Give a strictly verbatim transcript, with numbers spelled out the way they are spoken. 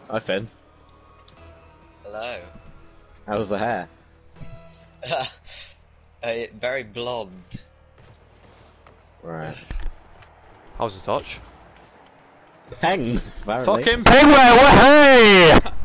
Hi, Finn. Hello. How's the hair? uh, very blonde. Right. How's the touch? Hang, apparently. Fucking pigway, hey!